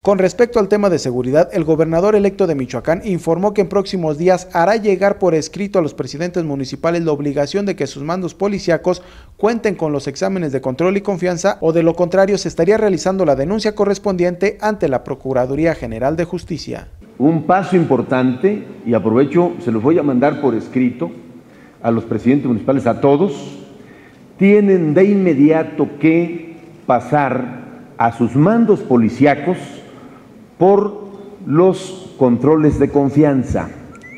Con respecto al tema de seguridad, el gobernador electo de Michoacán informó que en próximos días hará llegar por escrito a los presidentes municipales la obligación de que sus mandos policíacos cuenten con los exámenes de control y confianza, o de lo contrario se estaría realizando la denuncia correspondiente ante la Procuraduría General de Justicia. Un paso importante, y aprovecho, se los voy a mandar por escrito a los presidentes municipales, a todos, tienen de inmediato que pasar a sus mandos policíacos por los controles de confianza,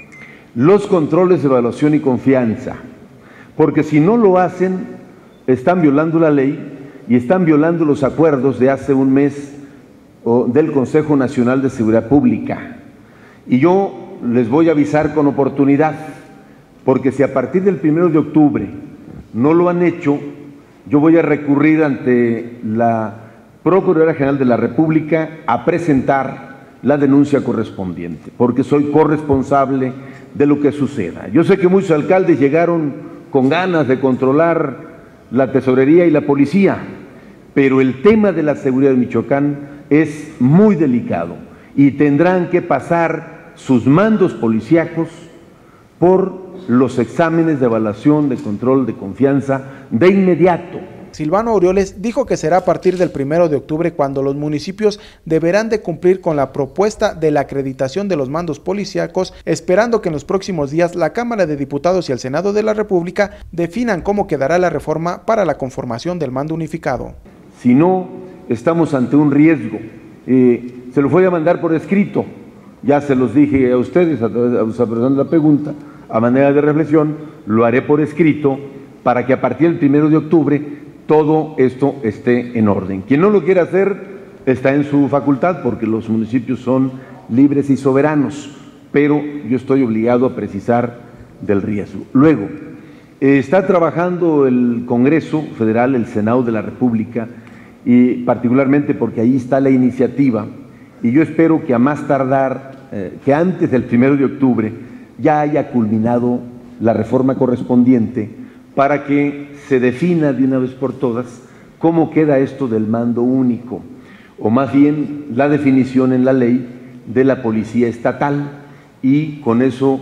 los controles de evaluación y confianza, porque si no lo hacen, están violando la ley y están violando los acuerdos de hace un mes del Consejo Nacional de Seguridad Pública. Y yo les voy a avisar con oportunidad, porque si a partir del 1 de octubre no lo han hecho, yo voy a recurrir ante la Procuraduría General de la República a presentar la denuncia correspondiente, porque soy corresponsable de lo que suceda. Yo sé que muchos alcaldes llegaron con ganas de controlar la tesorería y la policía, pero el tema de la seguridad de Michoacán es muy delicado y tendrán que pasar sus mandos policíacos por los exámenes de evaluación, de control, de confianza de inmediato. Silvano Aureoles dijo que será a partir del 1 de octubre cuando los municipios deberán de cumplir con la propuesta de la acreditación de los mandos policíacos, esperando que en los próximos días la Cámara de Diputados y el Senado de la República definan cómo quedará la reforma para la conformación del mando unificado. Si no, estamos ante un riesgo. Se los voy a mandar por escrito, ya se los dije a ustedes a través de la pregunta, a manera de reflexión, lo haré por escrito para que a partir del 1 de octubre todo esto esté en orden. Quien no lo quiera hacer está en su facultad, porque los municipios son libres y soberanos, pero yo estoy obligado a precisar del riesgo. Luego, está trabajando el Congreso Federal, el Senado de la República, y particularmente porque ahí está la iniciativa, y yo espero que a más tardar, que antes del 1 de octubre, ya haya culminado la reforma correspondiente para que se defina de una vez por todas cómo queda esto del mando único, o más bien la definición en la ley de la policía estatal, y con eso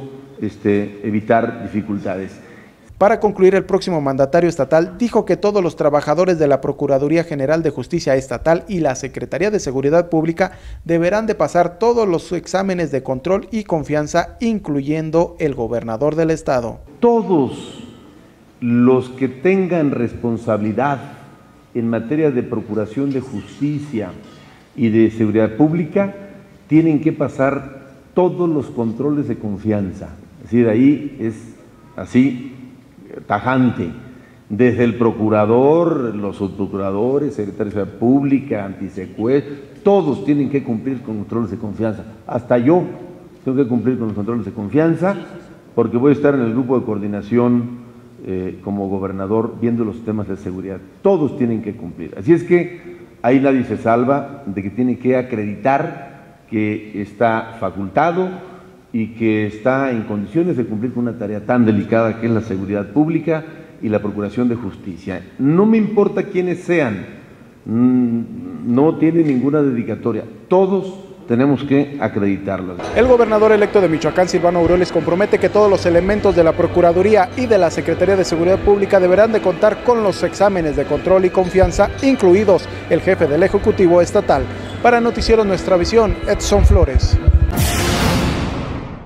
evitar dificultades. Para concluir, el próximo mandatario estatal dijo que todos los trabajadores de la Procuraduría General de Justicia Estatal y la Secretaría de Seguridad Pública deberán de pasar todos los exámenes de control y confianza, incluyendo el gobernador del estado. Todos los que tengan responsabilidad en materia de procuración de justicia y de seguridad pública tienen que pasar todos los controles de confianza. Es decir, ahí es así tajante, desde el procurador, los subprocuradores, secretarios de seguridad pública, antisecuestro, todos tienen que cumplir con controles de confianza. Hasta yo tengo que cumplir con los controles de confianza, porque voy a estar en el grupo de coordinación como gobernador viendo los temas de seguridad. Todos tienen que cumplir. Así es que ahí nadie se salva de que tiene que acreditar que está facultado y que está en condiciones de cumplir con una tarea tan delicada que es la seguridad pública y la procuración de justicia. No me importa quiénes sean, no tiene ninguna dedicatoria, todos tenemos que acreditarlas. El gobernador electo de Michoacán, Silvano Aureoles, compromete que todos los elementos de la Procuraduría y de la Secretaría de Seguridad Pública deberán de contar con los exámenes de control y confianza, incluidos el jefe del Ejecutivo Estatal. Para Noticieros Nuestra Visión, Edson Flores.